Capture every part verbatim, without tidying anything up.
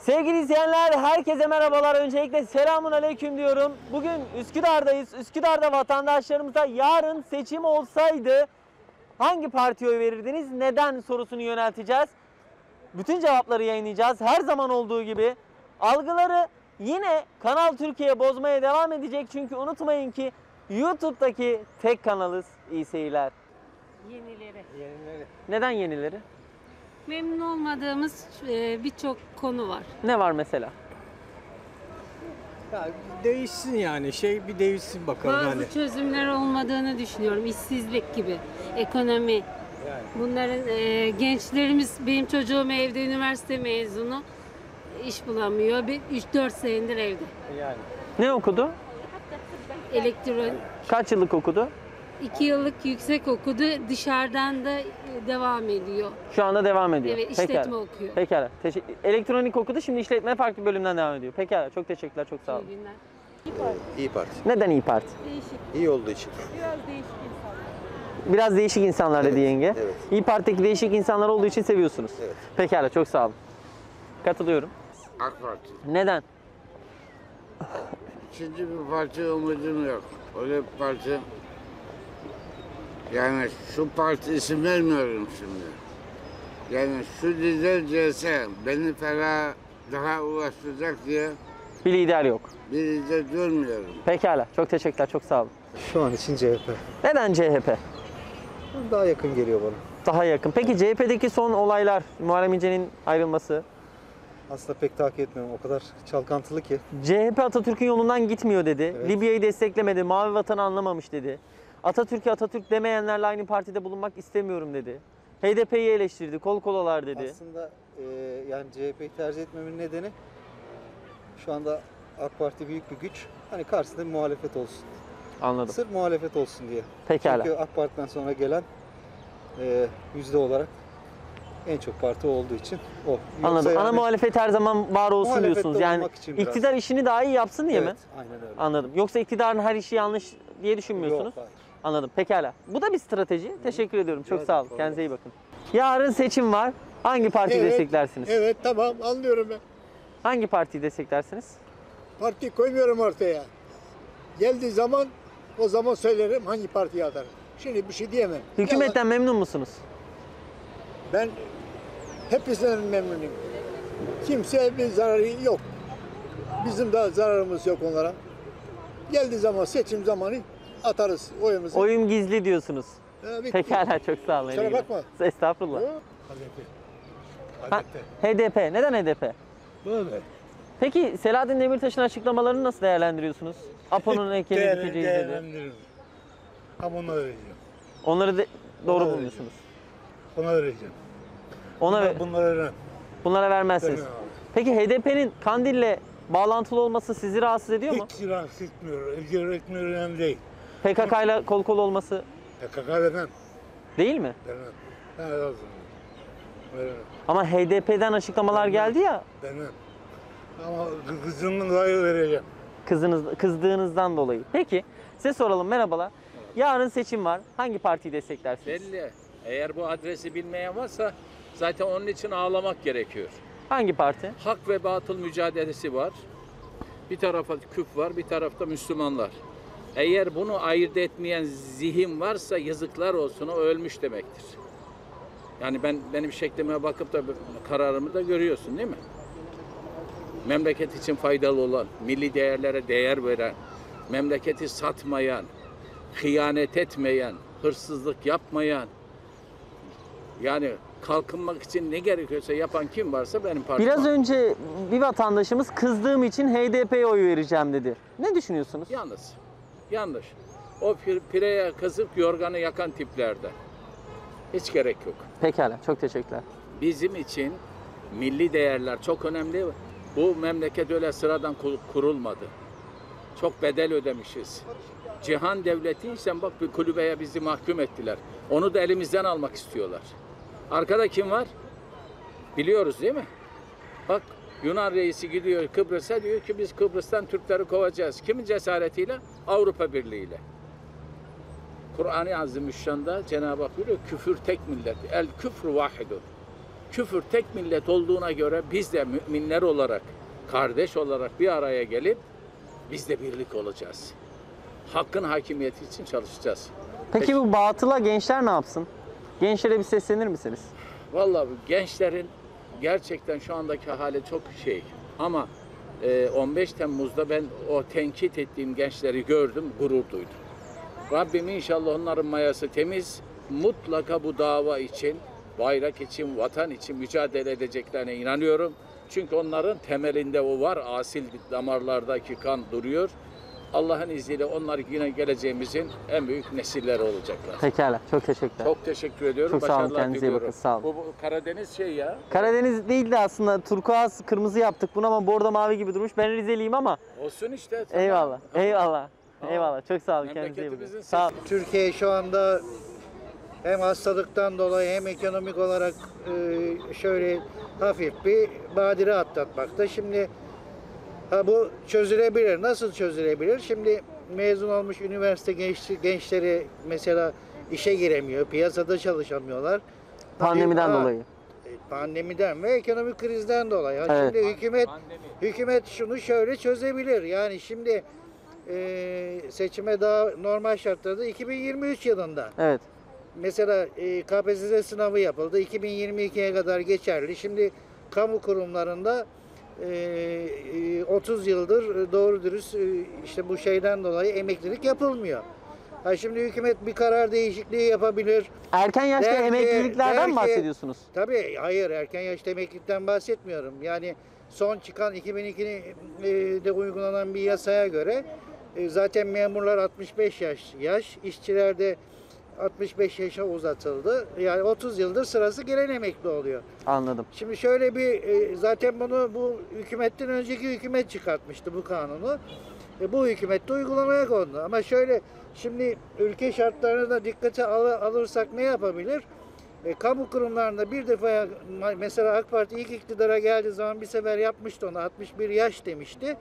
Sevgili izleyenler, herkese merhabalar. Öncelikle selamun aleyküm diyorum. Bugün Üsküdar'dayız. Üsküdar'da vatandaşlarımıza yarın seçim olsaydı hangi partiye oy verirdiniz, neden sorusunu yönelteceğiz. Bütün cevapları yayınlayacağız. Her zaman olduğu gibi algıları yine Kanal Türkiye bozmaya devam edecek. Çünkü unutmayın ki YouTube'daki tek kanalız. İyi seyirler. Yenileri. Yenileri. Neden yenileri? Memnun olmadığımız e, birçok konu var. Ne var mesela? Ya değişsin yani şey bir değişsin bakalım Bazı hani. çözümler olmadığını düşünüyorum. İşsizlik gibi, ekonomi. Yani. Bunların e, gençlerimiz, benim çocuğum evde üniversite mezunu, iş bulamıyor. üç dört senedir evde. Yani. Ne okudu? Elektron Kaç yıllık okudu? iki yıllık yüksek okudu. Dışarıdan da e, devam ediyor. Şu anda devam ediyor. Evet, işletme okuyor. Pekala. Teşe- Elektronik okudu, şimdi işletme farklı bölümden devam ediyor. Pekala. Çok teşekkürler, çok sağ olun. İyi günler. İyi Parti. Neden İyi Parti? Değişik, İyi olduğu için. biraz değişik insanlar. Biraz değişik insanlar dedi yenge. evet. İyi Parti'deki değişik insanlar olduğu için seviyorsunuz. Evet. Pekala, çok sağ olun. Katılıyorum. AK Parti. Neden? İkinci bir parti umudum yok. Öyle bir parti. Yani şu parti isim vermiyorum şimdi. Yani şu lider gelse beni ferah daha ulaştıracak diye Bir lider yok. bir lider görmüyorum. Pekala, çok teşekkürler, çok sağ olun. Şu an için C H P. Neden C H P? Daha yakın geliyor bana. Daha yakın. Peki C H P'deki son olaylar, Muharrem İnce'nin ayrılması, Aslında pek takip etmiyorum. O kadar çalkantılı ki. C H P Atatürk'ün yolundan gitmiyor dedi. Evet. Libya'yı desteklemedi, Mavi Vatan'ı anlamamış dedi. Atatürk'ü Atatürk demeyenlerle aynı partide bulunmak istemiyorum dedi. H D P'yi eleştirdi, kol kolalar dedi. Aslında e, yani C H P'yi tercih etmemin nedeni şu anda AK Parti büyük bir güç. Hani karşısında bir muhalefet olsun. Anladım. Sırf muhalefet olsun diye. Pekala. Çünkü AK Parti'den sonra gelen e, yüzde olarak en çok parti olduğu için o. Yoksa Anladım. Ana yani- muhalefet her zaman var olsun Muhalefette diyorsunuz. Yani olmak için biraz. iktidar işini daha iyi yapsın diye mi? Evet, aynen öyle. Anladım. Yoksa iktidarın her işi yanlış diye düşünmüyorsunuz. Yok, hayır. Anladım. Pekala. Bu da bir strateji. Teşekkür ediyorum. Çok Rica sağ olun. ederim. Kendinize iyi bakın. Yarın seçim var. Hangi partiyi Evet, desteklersiniz? Evet tamam anlıyorum ben. Hangi partiyi desteklersiniz? Parti koymuyorum ortaya. Geldiği zaman o zaman söylerim hangi partiye atarım. Şimdi bir şey diyemem. Hükümetten memnun musunuz? Ben hepsinden memnunum. Kimseye bir zararı yok. Bizim de zararımız yok onlara. Geldiği zaman seçim zamanı atarız oyumuzu. Oyum gizli diyorsunuz. Ha, bitti. Pekala, çok sağ olun. Kusura İyi günler. bakma. Estağfurullah. Ha? Ha, H D P. Neden H D P? Böyle. Peki Selahattin Demirtaş'ın açıklamalarını nasıl değerlendiriyorsunuz? Apo'nun heykeli dikeceğiz dedi. Değerlendiririm. Ama ona vereceğim. Onları de doğru Ona bulmuyorsunuz. Ona vereceğim. Ona ve- Bunları vermem. bunlara vermezsiniz. Vermem abi. Peki H D P'nin Kandil'le bağlantılı olması sizi rahatsız ediyor mu? Hiç rahatsız etmiyor. İlgi öğretmiyor önemli değil. P K K ile kol kol olması P K K vermem. değil mi? Vermem. Ha, lazım. Vermem. Ama H D P'den açıklamalar geldi ya, Vermem. Ama kızımın dolayı vereceğim. kızınız kızdığınızdan dolayı. Peki size soralım, merhabalar. Yarın seçim var. Hangi partiyi desteklersiniz? Belli. Eğer bu adresi bilmeyen varsa zaten onun için ağlamak gerekiyor. Hangi parti? Hak ve batıl mücadelesi var. Bir tarafta küf var, bir tarafta Müslümanlar. Eğer bunu ayırt etmeyen zihin varsa yazıklar olsun, o ölmüş demektir. Yani ben benim şeklime bakıp da kararımı da görüyorsun değil mi? Memleket için faydalı olan, milli değerlere değer veren, memleketi satmayan, hıyanet etmeyen, hırsızlık yapmayan, yani kalkınmak için ne gerekiyorsa yapan kim varsa benim partim. Biraz önce bir vatandaşımız kızdığım için H D P'ye oy vereceğim dedi. Ne düşünüyorsunuz? Yalnız, yanlış. O pir- pireye kızıp yorganı yakan tiplerde. Hiç gerek yok. Pekala, çok teşekkürler. Bizim için milli değerler çok önemli. Bu memleket öyle sıradan kur- kurulmadı. Çok bedel ödemişiz. Cihan devletiysen bak bir kulübeye bizi mahkum ettiler. Onu da elimizden almak istiyorlar. Arkada kim var? Biliyoruz değil mi? Bak Yunan reisi gidiyor Kıbrıs'a, diyor ki biz Kıbrıs'tan Türkleri kovacağız. Kimin cesaretiyle? Avrupa Birliği ile. Kur'an-ı Azimüşşan'da Cenab-ı Hak buyuruyor, küfür tek millet. El küfrü vahidun. Küfür tek millet olduğuna göre biz de müminler olarak, kardeş olarak bir araya gelip biz de birlik olacağız. Hakkın hakimiyeti için çalışacağız. Peki bu batıla gençler ne yapsın? Gençlere bir seslenir misiniz? Vallahi bu gençlerin gerçekten şu andaki hali çok şey. Ama e, on beş Temmuz'da ben o tenkit ettiğim gençleri gördüm, gurur duydum. Rabbim inşallah onların mayası temiz. Mutlaka bu dava için, bayrak için, vatan için mücadele edeceklerine inanıyorum. Çünkü onların temelinde o var. Asil damarlardaki kan duruyor. Allah'ın izniyle onlar yine geleceğimizin en büyük nesilleri olacaklar. Pekala. Çok teşekkürler. Çok teşekkür ediyorum. Çok sağ olun, Başarılar kendinize iyi diliyorum. bakın, sağ olun. Bu, bu Karadeniz şey ya. Karadeniz değil de aslında turkuaz kırmızı yaptık bunu ama bordo mavi gibi durmuş. Ben Rizeliyim ama Olsun işte. Tamam. eyvallah. Eyvallah. Tamam. Eyvallah. Çok sağ olun. Kendinize iyi bakın. Memleketimizin Sağ olun. Türkiye şu anda hem hastalıktan dolayı hem ekonomik olarak e, şöyle hafif bir badire atlatmakta. Şimdi ha, bu çözülebilir. Nasıl çözülebilir? Şimdi mezun olmuş üniversite genç, gençleri mesela işe giremiyor, piyasada çalışamıyorlar. Pandemiden Ha, dolayı. e, Pandemiden ve ekonomik krizden dolayı. Ha, Evet. Şimdi hükümet hükümet şunu şöyle çözebilir. Yani şimdi e, seçime daha normal şartlarda iki bin yirmi üç yılında. Evet. Mesela e, K P S S sınavı yapıldı. iki bin yirmi ikiye kadar geçerli. Şimdi kamu kurumlarında e, e, otuz yıldır doğru dürüst e, işte bu şeyden dolayı emeklilik yapılmıyor. Ha şimdi hükümet bir karar değişikliği yapabilir. Erken yaşta Der ki- emekliliklerden der mi ki- bahsediyorsunuz? Tabii hayır, erken yaşta emeklilikten bahsetmiyorum. Yani son çıkan iki bin ikide uygulanan bir yasaya göre e, zaten memurlar altmış beş yaş, yaş işçilerde altmış beş yaşa uzatıldı. Yani otuz yıldır sırası gelen emekli oluyor. Anladım. Şimdi şöyle bir e, zaten bunu bu hükümetten önceki hükümet çıkartmıştı bu kanunu. E, bu hükümet de uygulamaya kondu. Ama şöyle şimdi ülke şartlarını da dikkate al- alırsak ne yapabilir? E, kamu kurumlarında bir defa mesela AK Parti ilk iktidara geldiği zaman bir sefer yapmıştı onu, altmış bir yaş demişti.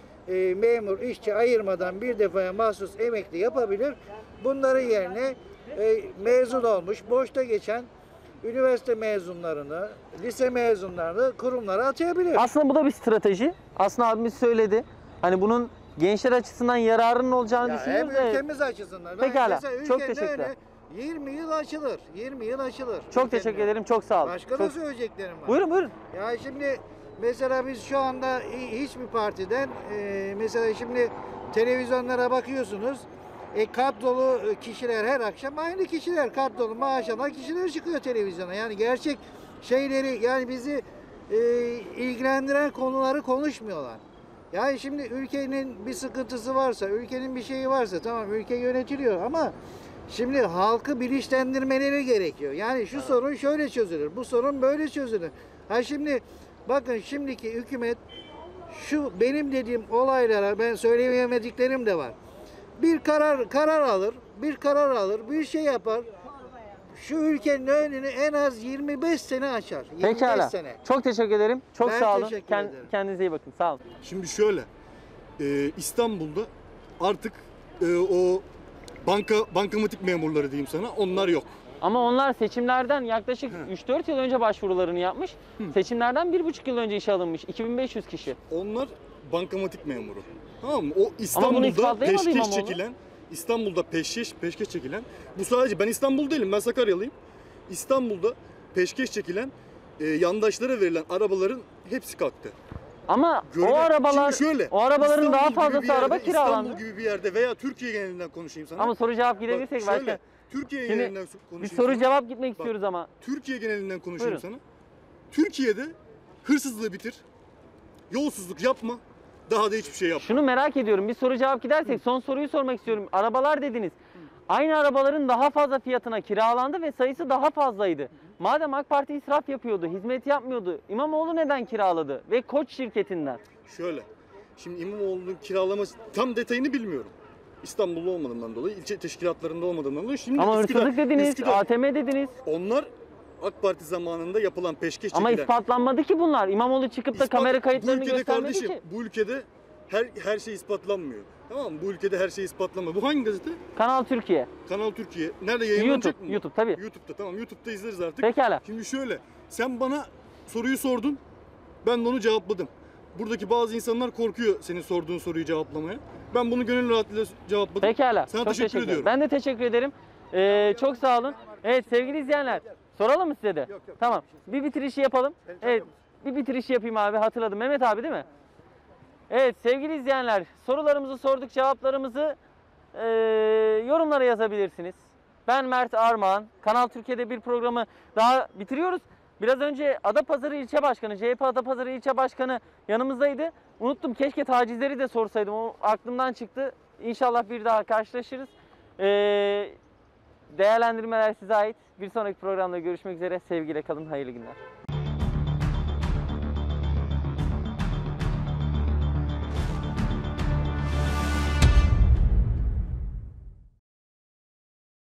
E, memur, işçi ayırmadan bir defaya mahsus emekli yapabilir. Bunların yerine e, mezun olmuş, boşta geçen üniversite mezunlarını, lise mezunlarını kurumlara atayabilir. Aslında bu da bir strateji. Aslında abimiz söyledi. Hani bunun gençler açısından yararının olacağını Ya hem düşünüyoruz. da- ülkemiz açısından. Pekala, Mesela çok ülkenin teşekkürler. önü yirmi yıl açılır. yirmi yıl açılır. Çok ülkenin teşekkür önü. ederim. Çok sağ olun. Başka Çok- da söyleyeceklerim var. Buyurun buyurun. Ya şimdi mesela biz şu anda hi- hiçbir partiden e, mesela şimdi televizyonlara bakıyorsunuz. E, kart dolu kişiler her akşam aynı kişiler, kart dolu maaş alan kişiler çıkıyor televizyona. Yani gerçek şeyleri, yani bizi e, ilgilendiren konuları konuşmuyorlar. Yani şimdi ülkenin bir sıkıntısı varsa, ülkenin bir şeyi varsa tamam, ülke yönetiliyor ama şimdi halkı bilinçlendirmeleri gerekiyor. Yani şu sorun şöyle çözülür, bu sorun böyle çözülür. Ha şimdi bakın şimdiki hükümet şu benim dediğim olaylara, ben söyleyemediklerim de var. Bir karar karar alır, bir karar alır, bir şey yapar. Şu ülkenin önünü en az yirmi beş sene açar. yirmi beş Pekala. sene. Çok teşekkür ederim. Çok Ben sağ olun. teşekkür Kend- ederim. Kendinize iyi bakın. Sağ olun. Şimdi şöyle, e, İstanbul'da artık e, o banka bankamatik memurları diyeyim sana, onlar yok. Ama onlar seçimlerden yaklaşık üç dört yıl önce başvurularını yapmış. Seçimlerden bir buçuk yıl önce işe alınmış. iki bin beş yüz kişi. Onlar bankamatik memuru. Tamam mı? O bunu İstanbul'da ispatlayamadı peşkeş İmamoğlu. çekilen, İstanbul'da peşkeş, peşkeş çekilen, bu sadece ben İstanbul değilim, ben Sakaryalıyım. İstanbul'da peşkeş çekilen, e, yandaşlara verilen arabaların hepsi kalktı. Ama Görünen- o arabalar, Şimdi şöyle, o arabaların İstanbul daha gibi bir fazlası yerde, araba kiralandı. İstanbul gibi bir yerde veya Türkiye genelinden konuşayım sana. Ama soru cevap Bak, gidebilirsek şöyle, başka. Türkiye Şimdi genelinden so- Bir konuşayım soru sana. cevap gitmek Bak, istiyoruz ama. Türkiye genelinden konuşayım Buyurun. sana. Türkiye'de hırsızlığı bitir, yolsuzluk yapma, daha da hiçbir şey yapma. Şunu merak ediyorum. Bir soru cevap gidersek son soruyu sormak istiyorum. Arabalar dediniz. Aynı arabaların daha fazla fiyatına kiralandı ve sayısı daha fazlaydı. Madem AK Parti israf yapıyordu, hizmet yapmıyordu, İmamoğlu neden kiraladı? Ve Koç şirketinden. Şöyle, şimdi İmamoğlu'nun kiralaması tam detayını bilmiyorum. İstanbul'da olmadığımdan dolayı, ilçe teşkilatlarında olmadığımdan dolayı. Şimdi Ama Üsküdar- hırsızlık dediniz, Üsküdar- A T M dediniz. Onlar AK Parti zamanında yapılan peşkeş Ama çekilen. ispatlanmadı ki bunlar. İmamoğlu çıkıp da İspat- kamera kayıtlarını bu ülkede göstermedi kardeşim, ki. Bu ülkede her her şey ispatlanmıyor. Tamam mı? Bu ülkede her şeyi ispatlama. Bu hangi gazete? Kanal Türkiye. Kanal Türkiye. Nerede yayınlanacak YouTube, mı? YouTube tabii. YouTube'da, tamam. YouTube'da izleriz artık. Pekala. Şimdi şöyle, sen bana soruyu sordun, ben de onu cevapladım. Buradaki bazı insanlar korkuyor senin sorduğun soruyu cevaplamaya. Ben bunu gönül rahatlığıyla cevapladım. Pekala. Sana Çok teşekkür teşekkür ediyorum. Ben de teşekkür ederim. Ee, çok sağ olun. Evet sevgili izleyenler, soralım mı size de? yok, Tamam. Bir bitirişi yapalım. Evet. Bir bitirişi yapayım abi. Hatırladım. Mehmet abi değil mi? Evet sevgili izleyenler, sorularımızı sorduk, cevaplarımızı ee, yorumlara yazabilirsiniz. Ben Mert Armağan. Kanal Türkiye'de bir programı daha bitiriyoruz. Biraz önce Adapazarı İlçe Başkanı, C H P Adapazarı İlçe Başkanı yanımızdaydı. Unuttum, keşke tacizleri de sorsaydım. O aklımdan çıktı. İnşallah bir daha karşılaşırız. Ee, değerlendirmeler size ait. Bir sonraki programda görüşmek üzere. Sevgiyle kalın, hayırlı günler.